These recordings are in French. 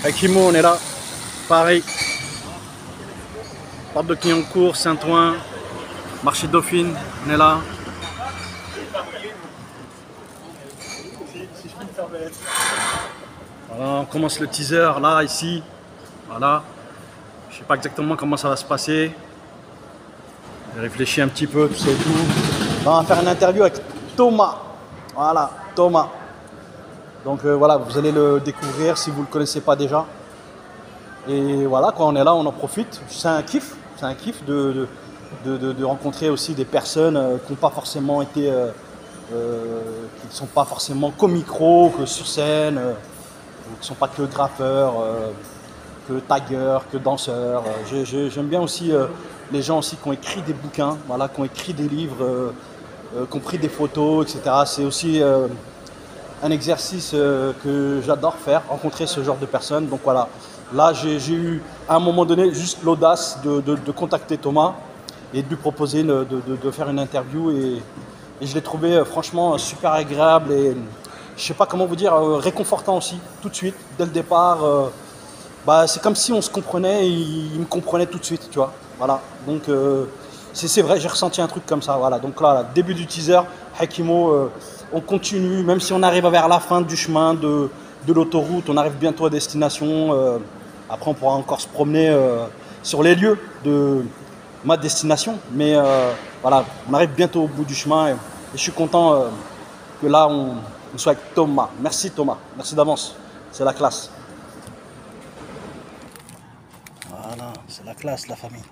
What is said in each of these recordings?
Avec Imo, on est là. Paris. Porte de Clignancourt, Saint-Ouen, Marché Dauphine, on est là. Voilà, on commence le teaser là, ici. Voilà. Je sais pas exactement comment ça va se passer. J'ai réfléchi un petit peu, tout ça et tout. On va faire une interview avec Thomas. Voilà, Thomas. Donc voilà, vous allez le découvrir si vous ne le connaissez pas déjà. Et voilà, quand on est là, on en profite. C'est un kiff de rencontrer aussi des personnes qui n'ont pas forcément été, qui ne sont pas forcément qu'au micro, que sur scène, qui ne sont pas que graffeurs, que taggeurs, que danseurs. J'aime bien aussi les gens aussi qui ont écrit des bouquins, voilà, qui ont écrit des livres, qui ont pris des photos, etc. C'est aussi un exercice que j'adore faire, rencontrer ce genre de personnes. Donc voilà, là j'ai eu à un moment donné juste l'audace de contacter Thomas et de lui proposer de faire une interview et je l'ai trouvé franchement super agréable et je sais pas comment vous dire, réconfortant aussi, tout de suite, dès le départ. C'est comme si on se comprenait et il me comprenait tout de suite, tu vois. Voilà, donc c'est vrai, j'ai ressenti un truc comme ça. Voilà, donc là, début du teaser, Hakimo, on continue, même si on arrive vers la fin du chemin de l'autoroute, on arrive bientôt à destination. Après, on pourra encore se promener sur les lieux de ma destination. Mais voilà, on arrive bientôt au bout du chemin et je suis content que là, on soit avec Thomas. Merci Thomas, merci d'avance, c'est la classe. Voilà, c'est la classe, la famille.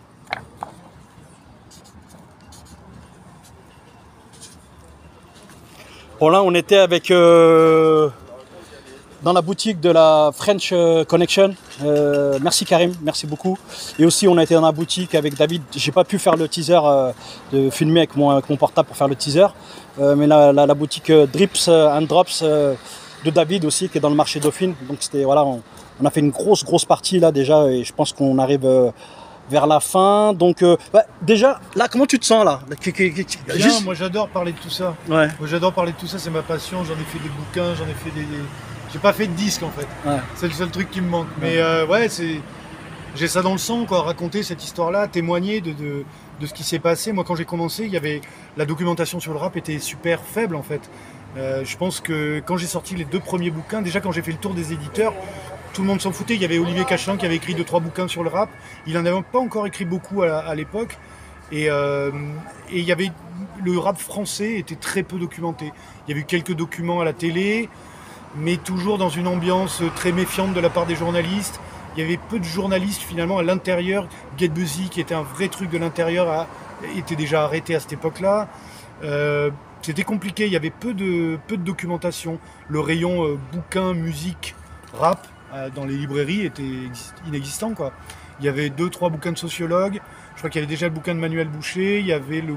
Bon là, on était avec dans la boutique de la French Connection. Merci Karim, merci beaucoup. Et aussi, on a été dans la boutique avec David. J'ai pas pu faire le teaser, de filmer avec mon portable pour faire le teaser. Mais la boutique Drips and Drops de David aussi, qui est dans le marché Dauphine. Donc c'était voilà, on a fait une grosse partie là déjà, et je pense qu'on arrive vers la fin. Donc déjà, là, comment tu te sens là? Bien, moi j'adore parler de tout ça. Ouais. Moi j'adore parler de tout ça, c'est ma passion. J'en ai fait des bouquins, j'en ai fait des... J'ai pas fait de disque en fait. Ouais. C'est le seul truc qui me manque. Mais ouais, j'ai ça dans le sang, quoi. Raconter cette histoire-là, témoigner de ce qui s'est passé. Moi, quand j'ai commencé, il y avait la documentation sur le rap était super faible en fait. Je pense que quand j'ai sorti les 2 premiers bouquins, déjà quand j'ai fait le tour des éditeurs, tout le monde s'en foutait. Il y avait Olivier Cachelin qui avait écrit 2-3 bouquins sur le rap. Il n'en avait pas encore écrit beaucoup à l'époque. Et il y avait le rap français était très peu documenté. Il y avait eu quelques documents à la télé, mais toujours dans une ambiance très méfiante de la part des journalistes. Il y avait peu de journalistes finalement à l'intérieur. Get Busy, qui était un vrai truc de l'intérieur, était déjà arrêté à cette époque-là. C'était compliqué, il y avait peu de documentation. Le rayon bouquins, musique, rap dans les librairies était inexistant, quoi. Il y avait 2-3 bouquins de sociologues. Je crois qu'il y avait déjà le bouquin de Manuel Boucher. Il y avait il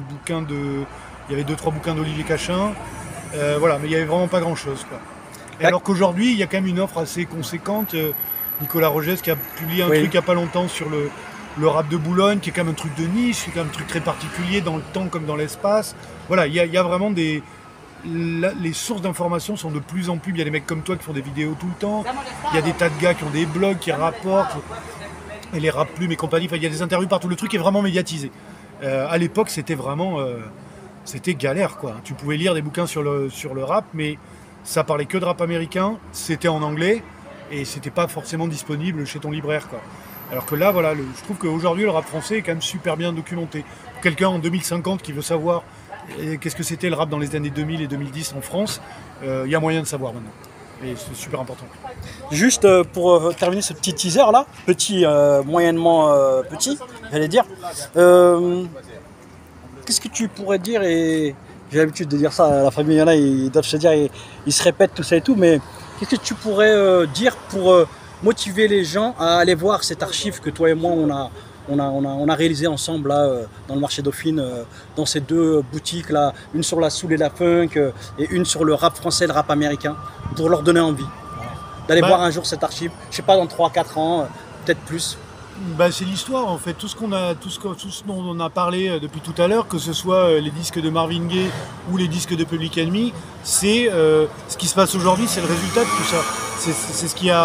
y avait 2-3 bouquins d'Olivier Cachin. Voilà, mais il n'y avait vraiment pas grand-chose, quoi. Et alors qu'aujourd'hui, il y a quand même une offre assez conséquente. Nicolas Rogès qui a publié un truc il n'y a pas longtemps sur le rap de Boulogne, qui est quand même un truc de niche, qui est quand même un truc très particulier dans le temps comme dans l'espace. Voilà, il y a vraiment les sources d'informations sont de plus en plus. Il y a des mecs comme toi qui font des vidéos tout le temps. Il y a des tas de gars qui ont des blogs, qui rapportent. Et les Rap Plumes et compagnie. Enfin, il y a des interviews partout. Le truc est vraiment médiatisé. À l'époque, c'était vraiment... c'était galère, quoi. Tu pouvais lire des bouquins sur le rap, mais ça parlait que de rap américain. C'était en anglais. Et c'était pas forcément disponible chez ton libraire, quoi. Alors que là, voilà, je trouve qu'aujourd'hui, le rap français est quand même super bien documenté. Pour quelqu'un en 2050 qui veut savoir qu'est-ce que c'était le rap dans les années 2000 et 2010 en France, il y a moyen de savoir maintenant. Et c'est super important. Juste pour terminer ce petit teaser là, petit, moyennement petit, j'allais dire. Qu'est-ce que tu pourrais dire, et j'ai l'habitude de dire ça à la famille, il y en a, ils doivent se dire, ils se répètent tout ça et tout, mais qu'est-ce que tu pourrais dire pour motiver les gens à aller voir cette archive que toi et moi on a réalisé ensemble là, dans le marché Dauphine, dans ces 2 boutiques là, une sur la soul et la funk et une sur le rap français et le rap américain, pour leur donner envie d'aller voir un jour cette archive, je sais pas, dans 3-4 ans, peut-être plus. C'est l'histoire en fait, tout ce dont on a parlé depuis tout à l'heure, que ce soit les disques de Marvin Gaye ou les disques de Public Enemy, c'est ce qui se passe aujourd'hui, c'est le résultat de tout ça. C'est ce qui a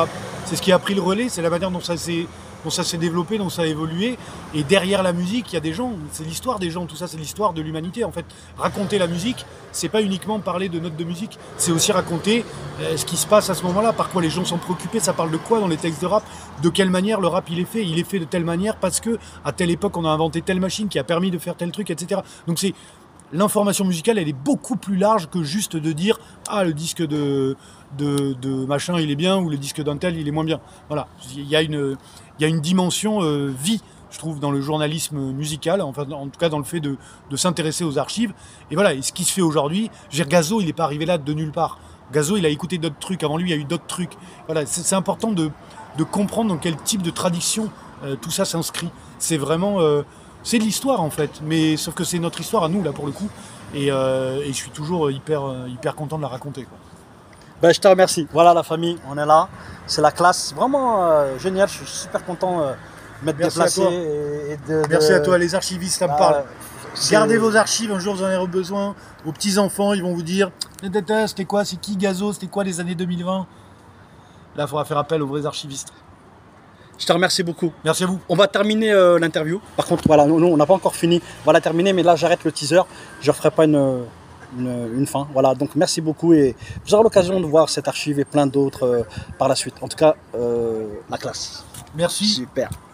c'est ce qui a pris le relais, c'est la manière dont ça s'est développé, dont ça a évolué. Et derrière la musique, il y a des gens, c'est l'histoire des gens, tout ça, c'est l'histoire de l'humanité. En fait, raconter la musique, c'est pas uniquement parler de notes de musique, c'est aussi raconter ce qui se passe à ce moment-là, par quoi les gens sont préoccupés, ça parle de quoi dans les textes de rap, de quelle manière le rap il est fait de telle manière parce que à telle époque on a inventé telle machine qui a permis de faire tel truc, etc. Donc c'est l'information musicale, elle est beaucoup plus large que juste de dire ah le disque de machin il est bien ou le disque d'un tel il est moins bien. Voilà, il y a une dimension vie, je trouve, dans le journalisme musical, enfin en tout cas dans le fait de s'intéresser aux archives. Et voilà, et ce qui se fait aujourd'hui, Gazo il n'est pas arrivé là de nulle part. Gazo il a écouté d'autres trucs, avant lui il y a eu d'autres trucs. Voilà, c'est important de comprendre dans quel type de tradition tout ça s'inscrit. C'est vraiment c'est de l'histoire en fait, mais sauf que c'est notre histoire à nous là pour le coup, et je suis toujours hyper content de la raconter, quoi. Ben, je te remercie. Voilà la famille, on est là, c'est la classe, vraiment génial, je suis super content de m'être déplacé. Merci à toi, les archivistes, ça me parle. Gardez vos archives, un jour vous en aurez besoin. Aux petits-enfants, ils vont vous dire c'était quoi, c'est qui Gazo, c'était quoi les années 2020. Là, il faudra faire appel aux vrais archivistes. Je te remercie beaucoup. Merci à vous. On va terminer l'interview. Par contre, voilà, nous on n'a pas encore fini. On va la terminer, mais là j'arrête le teaser. Je ne referai pas une fin. Voilà, donc merci beaucoup et vous aurez l'occasion de voir cette archive et plein d'autres par la suite. En tout cas, la classe. Merci. Super.